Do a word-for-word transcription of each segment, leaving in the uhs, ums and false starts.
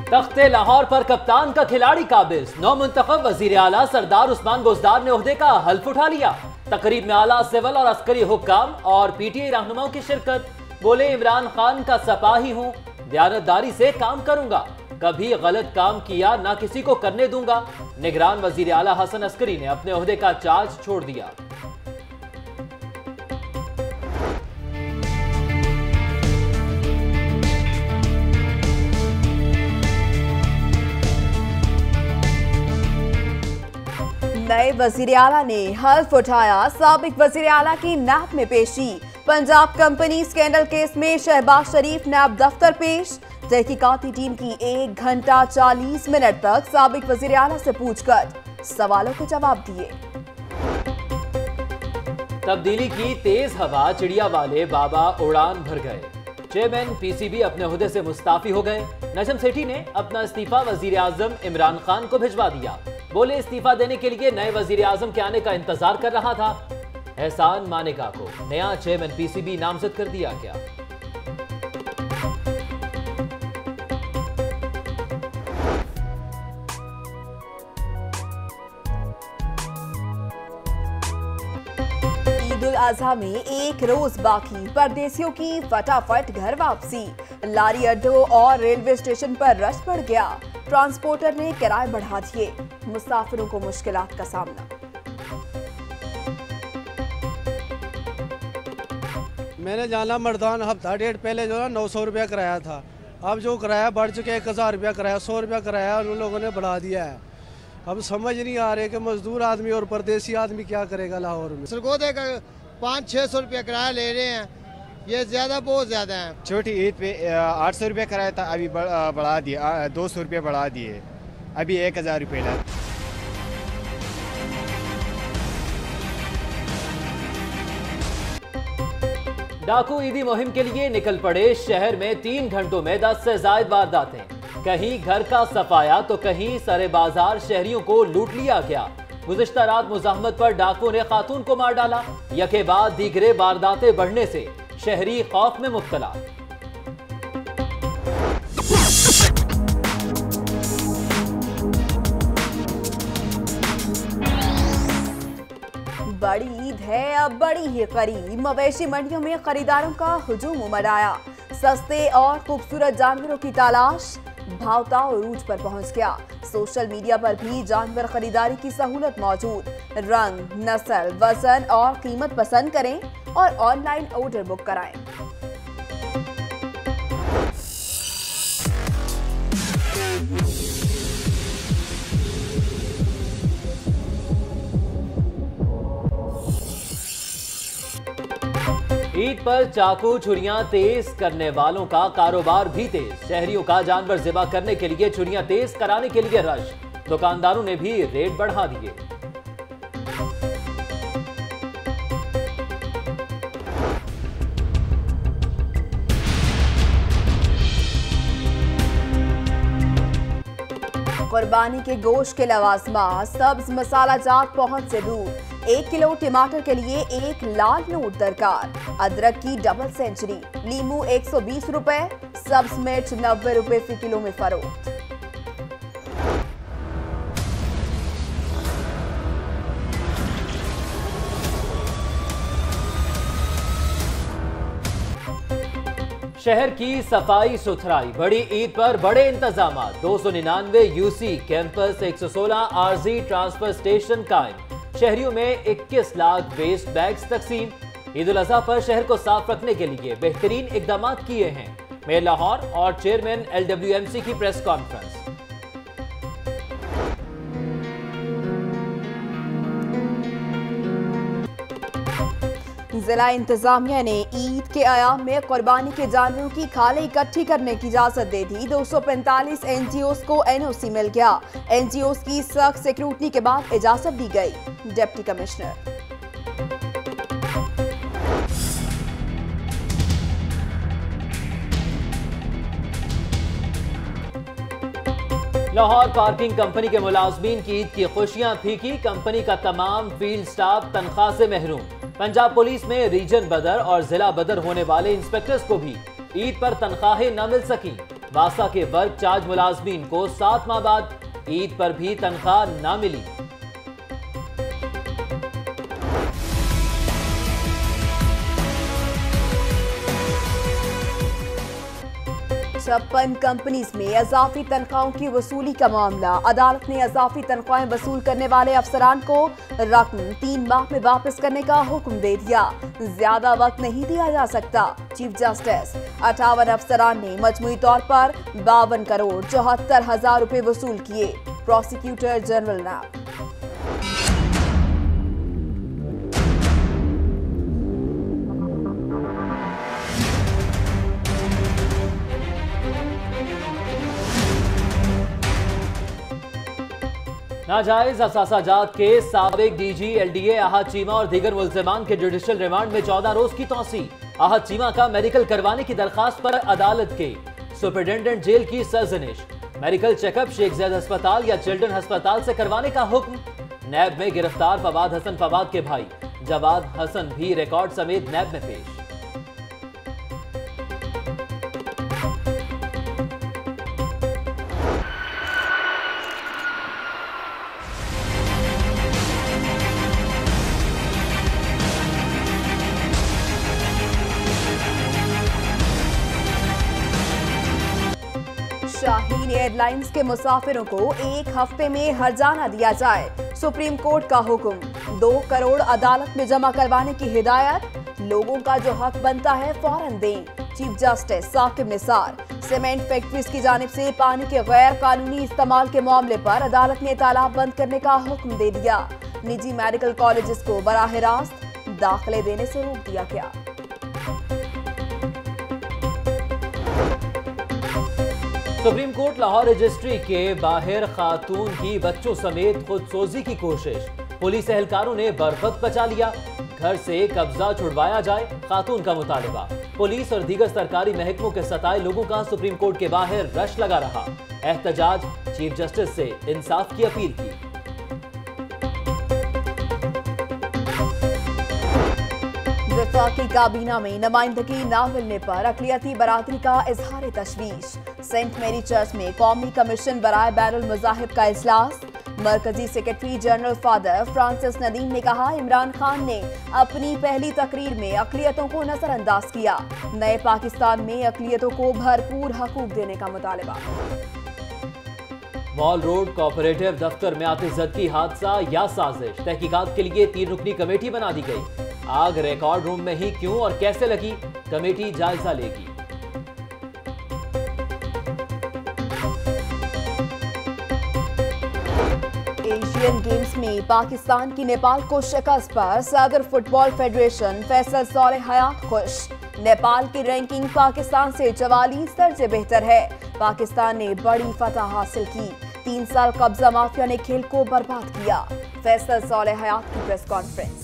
तख्ते लाहौर पर कप्तान का खिलाड़ी काबिज। नौ मुंतखब वजीर आला सरदार उस्मान बुज़दार ने ओहदे का हल्फ उठा लिया। तकरीब में आला सिविल और अस्करी हुक्काम और पीटीआई रहनुमाओं की शिरकत। बोले, इमरान खान का सपाही हूँ, दयानतदारी से काम करूंगा, कभी गलत काम किया ना किसी को करने दूंगा। निगरान वजीर आला हसन-अस्करी ने अपने ओहदे का चार्ज छोड़ दिया। नए वजीर आला ने हल्फ उठाया। साबिक वजीर आला की नैब में पेशी। पंजाब कंपनी स्कैंडल केस में शहबाज-शरीफ नैब दफ्तर पेश। तहकीकाती टीम की एक घंटा चालीस मिनट तक साबिक वजीर आला से पूछकर सवालों के जवाब दिए। तब्दीली की तेज हवा, चिड़िया वाले बाबा उड़ान भर गए। चेयरमैन पीसीबी अपने ओहदे से मुस्ताफी हो गए। नजम सेठी ने अपना इस्तीफा वजीर आजम इमरान खान को भिजवा दिया। बोले, इस्तीफा देने के लिए नए वजीर आजम के आने का इंतजार कर रहा था। एहसान मानेका को नया चेयरमैन पीसीबी नामजद कर दिया गया। ईद उल अजहा में एक रोज बाकी, परदेसियों की फटाफट घर वापसी। लारी अड्डों और रेलवे स्टेशन पर रश बढ़ गया। ट्रांसपोर्टर ने किराए बढ़ा दिए। मुसाफिरों को मुश्किलात का सामना। मैंने जाना मर्दान हफ्ता डेढ़ पहले जो है नौ सौ रुपया किराया था। अब जो किराया बढ़ चुके एक हज़ार रुपया किराया, सौ रुपया किराया उन लोगों ने बढ़ा दिया है। अब समझ नहीं आ रहे कि मजदूर आदमी और परदेसी आदमी क्या करेगा लाहौर में। सरगोदे का पाँच छः सौ रुपया किराया ले रहे हैं, ये ज्यादा बहुत ज्यादा है। छोटी ईद पे आठ सौ रुपया किराया था, अभी बढ़ा दिया, दो सौ रुपया बढ़ा दिए, अभी एक हज़ार रुपये ला। डाकू ईदी मुहिम के लिए निकल पड़े। शहर में तीन घंटों में दस से ज्यादा वारदातें। कहीं घर का सफाया तो कहीं सरे बाजार शहरियों को लूट लिया गया। गुज़िश्ता रात मुज़ाहमत पर डाकू ने खातून को मार डाला। यके बाद दीगरे वारदातें बढ़ने से शहरी खौफ में मुब्तला। बड़ी ईद है, अब बड़ी ही करीब। मवेशी मंडियों में खरीदारों का हुजूम उमड़ आया। सस्ते और खूबसूरत जानवरों की तलाश भावताव उरूज पर पहुंच गया। सोशल मीडिया पर भी जानवर खरीदारी की सहूलत मौजूद। रंग, नस्ल, वजन और कीमत पसंद करें और ऑनलाइन ऑर्डर बुक कराएं। ईद पर चाकू छुरियां तेज करने वालों का कारोबार भी तेज। शहरियों का जानवर ज़िबा करने के लिए छुरियां तेज कराने के लिए रश। दुकानदारों ने भी रेट बढ़ा दिए। कुर्बानी के गोश्त के लवाजमात सब्ज मसाला जात पहुंच से दूर। एक किलो टमाटर के लिए एक लाल नोट दरकार। अदरक की डबल सेंचुरी। लीमू एक सौ बीस रुपए, सब्ज मिर्च नब्बे रुपए फी किलो में फरोख्त। शहर की सफाई सुथराई। बड़ी ईद पर बड़े इंतजाम। दो सौ निन्यानवे यूसी कैंपस, एक सौ सोलह आरजी ट्रांसफर स्टेशन कायम। शहरियों में इक्कीस लाख वेस्ट बैग्स तकसीम। ईद उल अजहा पर शहर को साफ रखने के लिए बेहतरीन इकदाम किए हैं। मेयर लाहौर और चेयरमैन एलडब्ल्यूएमसी की प्रेस कॉन्फ्रेंस। जिला इंतजामिया ने ईद के अयाम में कुर्बानी के जानवरों की खालें इकट्ठी करने की इजाजत दे दी। दो सौ पैंतालीस एनजीओस को एनओसी मिल गया। एनजीओस की सख्त सिक्योरिटी के बाद इजाजत दी गई। Deputy commissioner. Lahore parking company के मुलाजमीन की ईद की खुशियां फीकी। कंपनी का तमाम फील्ड स्टाफ तनख्वाह से महरूम। पंजाब पुलिस में रीजन बदर और जिला बदर होने वाले इंस्पेक्टर्स को भी ईद पर तनख्वाहें न मिल सकी। वासा के वर्क चार्ज मुलाजमीन को सात माह बाद ईद पर भी तनख्वाह न मिली। छप्पन कंपनीज में इजाफी तनख्वाहों की वसूली का मामला। अदालत ने इजाफी तनख्वाहें वसूल करने वाले अफसरान को रकम तीन माह में वापस करने का हुक्म दे दिया। ज्यादा वक्त नहीं दिया जा सकता। चीफ जस्टिस अठावन अफसरान ने मजमूई तौर पर बावन करोड़ चौहत्तर हजार रुपए वसूल किए। प्रोसिक्यूटर जनरल ने नाजायज असासाजात के साबिक डीजी एलडीए आहद चीमा और दीगर मुल्जिमान के जुडिशल रिमांड में चौदह रोज की तौसी। आहद चीमा का मेडिकल करवाने की दरखास्त पर अदालत के सुपरिटेंडेंट जेल की सरजनिश। मेडिकल चेकअप शेख ज़ैद अस्पताल या चिल्ड्रन अस्पताल से करवाने का हुक्म। नैब में गिरफ्तार फवाद हसन फवाद के भाई जवाद हसन भी रिकॉर्ड समेत नैब में पेश। शाहीन एयरलाइंस के मुसाफिरों को एक हफ्ते में हर्जाना दिया जाए। सुप्रीम कोर्ट का हुक्म। दो करोड़ अदालत में जमा करवाने की हिदायत। लोगों का जो हक बनता है फौरन दें। Chief justice Saqib Nisar. Cement factories की जानिब से पानी के गैर कानूनी इस्तेमाल के मामले पर अदालत ने तालाब बंद करने का हुक्म दे दिया। निजी मेडिकल कॉलेजेस को बराह रास्त दाखिले देने से रोक दिया गया। सुप्रीम कोर्ट लाहौर रजिस्ट्री के बाहर खातून की बच्चों समेत खुदसोजी की कोशिश। पुलिस एहलकारों ने बरवक्त बचा लिया। घर से कब्जा छुड़वाया जाए, खातून का मुतालिबा। पुलिस और दीगर सरकारी महकमों के सताए लोगों का सुप्रीम कोर्ट के बाहर रश लगा रहा। एहतजाज, चीफ जस्टिस से इंसाफ की अपील की। वफाकी काबीना में नुमाइंदगी न मिलने पर अक़लियती बरादरी का इजहार तशवीश। सेंट मेरी चर्च में कौमी कमीशन बराए बैनुल मज़ाहिब का इजलास। मरकजी secretary general father Francis Nadeem ने कहा, इमरान खान ने अपनी पहली तकरीर में अक़लियतों को नजरअंदाज किया। नए पाकिस्तान में अक़लियतों को भरपूर हकूक देने का मुतालबा। मॉल रोड कोऑपरेटिव दफ्तर में आतिशज़दगी हादसा या साजिश। तहकीकात के लिए तीन रुकनी कमेटी बना दी गई। आग रिकॉर्ड रूम में ही क्यों और कैसे लगी, कमेटी जायजा लेगी। एशियन गेम्स में पाकिस्तान की नेपाल को शिकस्त पर सदर फुटबॉल फेडरेशन फैसल सोलह हयात खुश। नेपाल की रैंकिंग पाकिस्तान से चवालीस दर्जे बेहतर है। पाकिस्तान ने बड़ी फतह हासिल की। तीन साल कब्जा माफिया ने खेल को बर्बाद किया। फैसल सोलह हयात की प्रेस कॉन्फ्रेंस।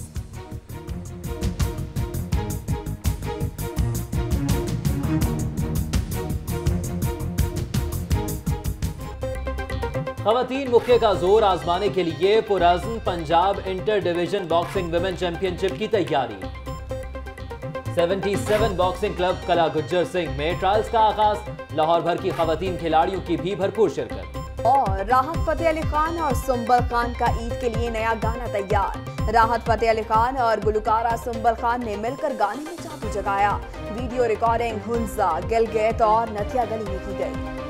खवातीन मुक्के का जोर आजमाने के लिए पुरअज़्म Punjab inter division boxing women championship की तैयारी। सतहत्तर बॉक्सिंग क्लब कला गुज्जर सिंह में ट्रायल्स का आगाज। लाहौर भर की खवातीन खिलाड़ियों की भी भरपूर शिरकत। और राहत फतेह अली खान और सुंबल खान का ईद के लिए नया गाना तैयार। राहत फतेह अली खान और गुलकारा सुंबल खान ने मिलकर गाने में जादू जगाया। वीडियो रिकॉर्डिंग हुंजा, गिलगित और नथिया गली में की गई।